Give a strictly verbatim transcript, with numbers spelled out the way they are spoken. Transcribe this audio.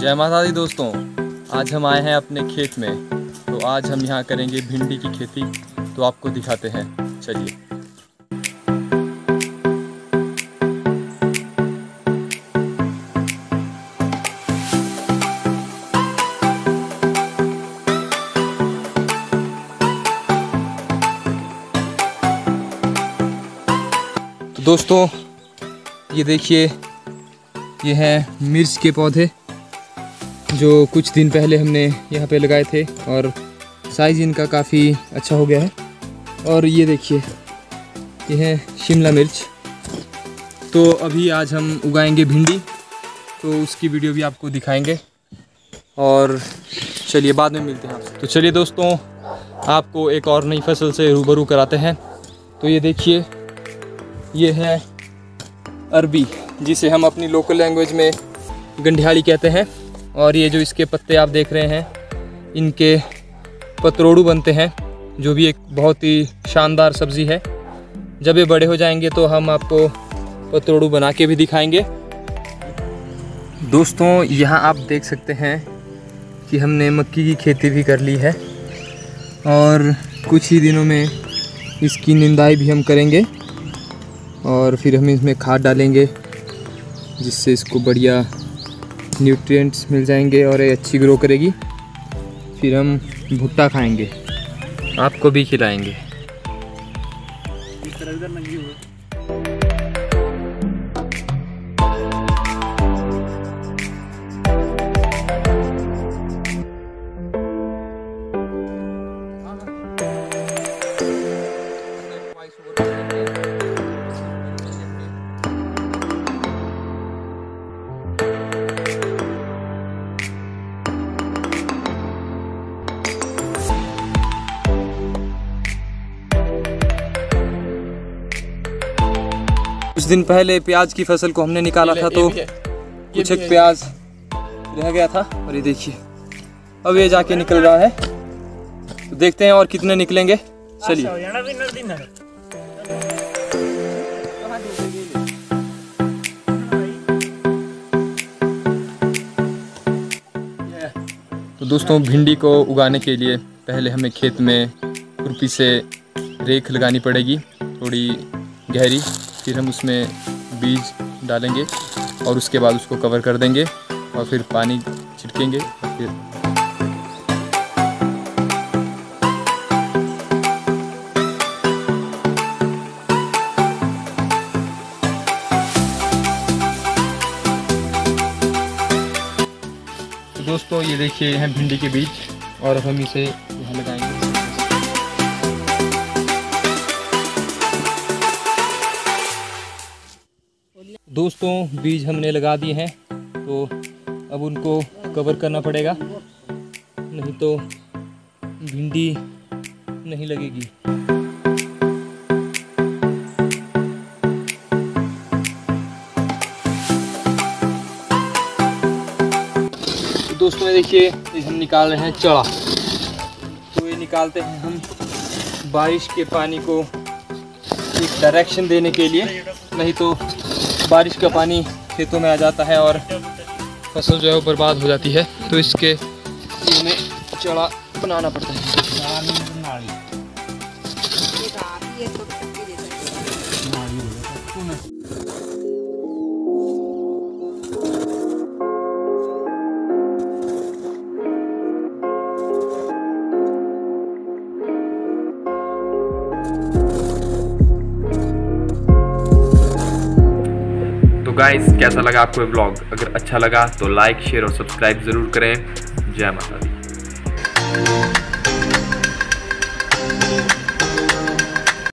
जय माता दी दोस्तों, आज हम आए हैं अपने खेत में। तो आज हम यहाँ करेंगे भिंडी की खेती, तो आपको दिखाते हैं। चलिए। तो दोस्तों ये देखिए, ये हैं मिर्च के पौधे जो कुछ दिन पहले हमने यहाँ पे लगाए थे और साइज़ इनका काफ़ी अच्छा हो गया है। और ये देखिए, ये है शिमला मिर्च। तो अभी आज हम उगाएंगे भिंडी, तो उसकी वीडियो भी आपको दिखाएंगे। और चलिए बाद में मिलते हैं आपसे। तो चलिए दोस्तों, आपको एक और नई फसल से रूबरू कराते हैं। तो ये देखिए, ये है अरबी, जिसे हम अपनी लोकल लैंग्वेज में गंढियाली कहते हैं। और ये जो इसके पत्ते आप देख रहे हैं, इनके पतरोड़ू बनते हैं, जो भी एक बहुत ही शानदार सब्ज़ी है। जब ये बड़े हो जाएंगे तो हम आपको पतरोड़ू बना के भी दिखाएंगे। दोस्तों यहाँ आप देख सकते हैं कि हमने मक्की की खेती भी कर ली है और कुछ ही दिनों में इसकी निंदाई भी हम करेंगे और फिर हम इसमें खाद डालेंगे, जिससे इसको बढ़िया न्यूट्रिएंट्स मिल जाएंगे और ये अच्छी ग्रो करेगी। फिर हम भुट्टा खाएंगे, आपको भी खिलाएंगे। कुछ दिन पहले प्याज की फसल को हमने निकाला था, तो कुछ एक प्याज रह गया था और ये देखिए अब ये जाके निकल रहा है। तो देखते हैं और कितने निकलेंगे। चलिए। तो दोस्तों भिंडी को उगाने के लिए पहले हमें खेत में खुरपी से रेख लगानी पड़ेगी, थोड़ी गहरी। फिर हम उसमें बीज डालेंगे और उसके बाद उसको कवर कर देंगे और फिर पानी छिड़केंगे। और फिर तो दोस्तों ये देखिए, ये हैं भिंडी के बीज और हम इसे यहाँ लगाएंगे। दोस्तों बीज हमने लगा दिए हैं, तो अब उनको कवर करना पड़ेगा, नहीं तो भिंडी नहीं लगेगी। तो दोस्तों ये देखिए, हम निकाल रहे हैं चढ़ा। तो ये निकालते हैं हम बारिश के पानी को एक डायरेक्शन देने के लिए, नहीं तो बारिश का पानी खेतों में आ जाता है और फसल जो है वो बर्बाद हो जाती है। तो इसके लिए हमें चढ़ा बनाना पड़ता है। गाइस, कैसा लगा आपको ये व्लॉग? अगर अच्छा लगा तो लाइक, शेयर और सब्सक्राइब ज़रूर करें। जय माता दी।